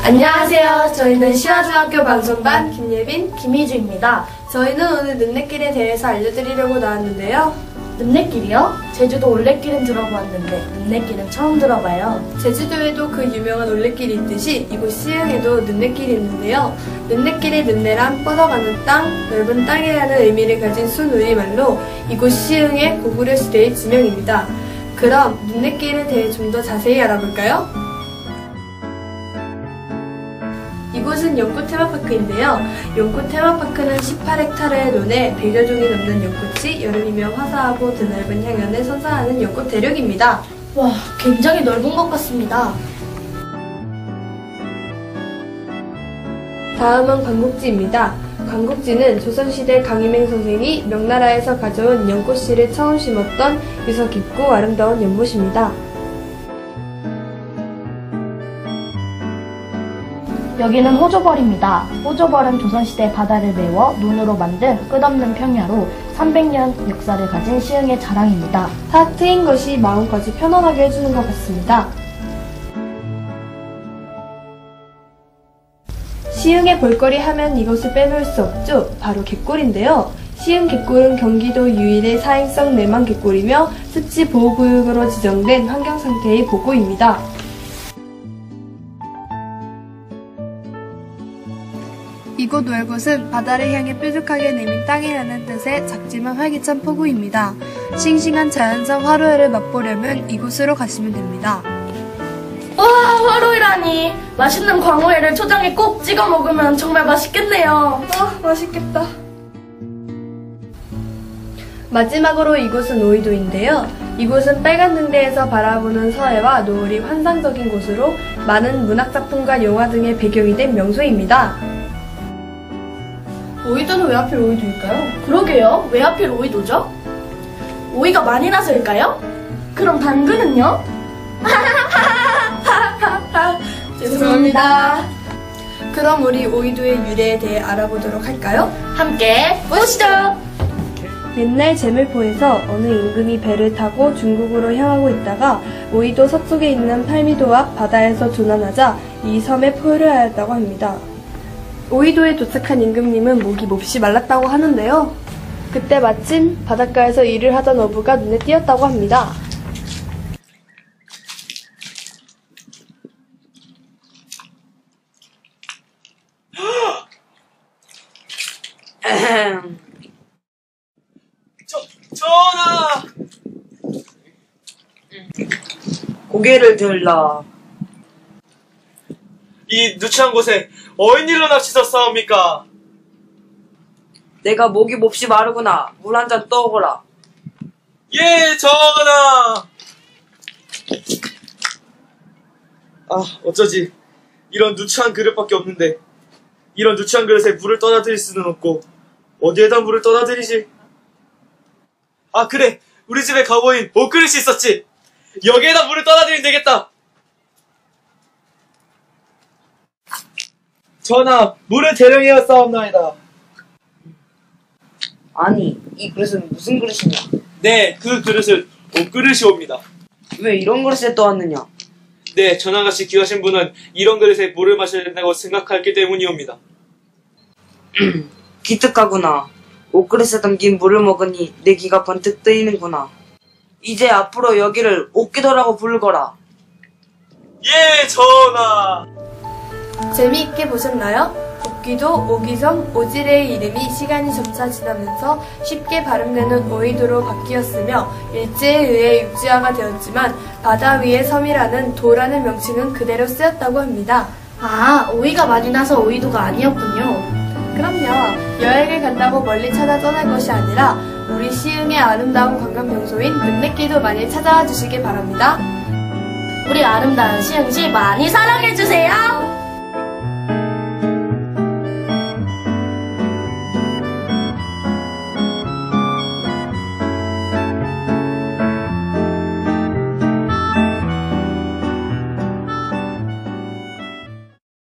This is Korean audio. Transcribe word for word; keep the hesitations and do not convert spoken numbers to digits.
안녕하세요. 저희는 시화중학교 방송반 김예빈, 김희주입니다. 저희는 오늘 눈내길에 대해서 알려드리려고 나왔는데요. 눈내길이요? 제주도 올레길은 들어보았는데 눈내길은 처음 들어봐요. 제주도에도 그 유명한 올레길이 있듯이 이곳 시흥에도 눈내길이 있는데요. 눈내길의 눈내란 뻗어가는 땅, 넓은 땅이라는 의미를 가진 순우리말로 이곳 시흥의 고구려 시대의 지명입니다. 그럼 눈내길에 대해 좀 더 자세히 알아볼까요? 이곳은 연꽃 테마파크인데요. 연꽃 테마파크는 십팔 헥타르의 논에 백여 종이 넘는 연꽃이 여름이면 화사하고 드넓은 향연을 선사하는 연꽃 대륙입니다. 와, 굉장히 넓은 것 같습니다. 다음은 광국지입니다. 광국지는 조선시대 강희맹 선생이 명나라에서 가져온 연꽃씨를 처음 심었던 유서 깊고 아름다운 연못입니다. 여기는 호조벌입니다. 호조벌은 조선시대 바다를 메워 논으로 만든 끝없는 평야로 삼백 년 역사를 가진 시흥의 자랑입니다. 탁 트인 것이 마음까지 편안하게 해주는 것 같습니다. 시흥의 볼거리 하면 이것을 빼놓을 수 없죠. 바로 갯골인데요. 시흥 갯골은 경기도 유일의 사행성 내만 갯골이며 습지 보호구역으로 지정된 환경상태의 보고입니다. 이곳 월곶은 바다를 향해 뾰족하게 내민 땅이라는 뜻의 작지만 활기찬 포구입니다. 싱싱한 자연산 화로회를 맛보려면 이곳으로 가시면 됩니다. 와, 화로회라니! 맛있는 광어회를 초장에 꼭 찍어 먹으면 정말 맛있겠네요. 아, 맛있겠다. 마지막으로 이곳은 오이도인데요. 이곳은 빨간 등대에서 바라보는 서해와 노을이 환상적인 곳으로 많은 문학작품과 영화 등의 배경이 된 명소입니다. 오이도는 왜 하필 오이도일까요? 그러게요. 왜 하필 오이도죠? 오이가 많이 나서일까요? 그럼 당근은요? 죄송합니다. 그럼 우리 오이도의 유래에 대해 알아보도록 할까요? 함께 보시죠. 옛날 제물포에서 어느 임금이 배를 타고 중국으로 향하고 있다가 오이도 서쪽에 있는 팔미도 앞 바다에서 조난하자 이 섬에 포효를 하였다고 합니다. 오이도에 도착한 임금님은 목이 몹시 말랐다고 하는데요. 그때 마침 바닷가에서 일을 하던 어부가 눈에 띄었다고 합니다. 저, 전하! 고개를 들라. 이 누추한 곳에 어인 일로 납치셨사옵니까? 내가 목이 몹시 마르구나. 물 한 잔 떠오거라. 예, 전하! 아, 어쩌지. 이런 누추한 그릇밖에 없는데 이런 누추한 그릇에 물을 떠다드릴 수는 없고 어디에다 물을 떠다드리지? 아, 그래. 우리 집에 가보인 옷그릇이 있었지. 여기에다 물을 떠다드리면 되겠다. 전하, 물을 대령하여 싸움나이다. 아니, 이 그릇은 무슨 그릇이냐? 네, 그 그릇은 옷그릇이옵니다. 왜 이런 그릇에 떠왔느냐? 네, 전하같이 귀하신 분은 이런 그릇에 물을 마셔야 된다고 생각했기 때문이옵니다. 기특하구나. 옷그릇에 담긴 물을 먹으니 내 귀가 번뜩 뜨이는구나. 이제 앞으로 여기를 옷기도라고 부르거라. 예, 전하! 재미있게 보셨나요? 옥기도, 오기성, 오지레의 이름이 시간이 점차 지나면서 쉽게 발음되는 오이도로 바뀌었으며 일제에 의해 육지화가 되었지만 바다 위의 섬이라는 도라는 명칭은 그대로 쓰였다고 합니다. 아, 오이가 많이 나서 오이도가 아니었군요. 그럼요. 여행을 간다고 멀리 찾아 떠날 것이 아니라 우리 시흥의 아름다운 관광 명소인 눈내길도 많이 찾아와 주시길 바랍니다. 우리 아름다운 시흥시 많이 사랑해주세요.